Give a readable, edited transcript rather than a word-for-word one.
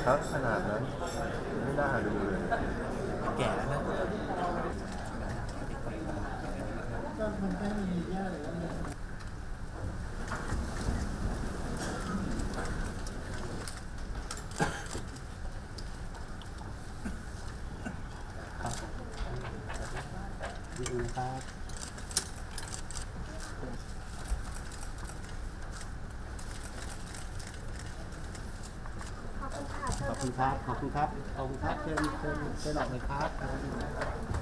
ครับขนาดนั้นไม่น่าดูเลยแก่แล้วนะดีครับขอบคุณครับ ขอบคุณครับ ขอบคุณครับเชิญออกเลยครับ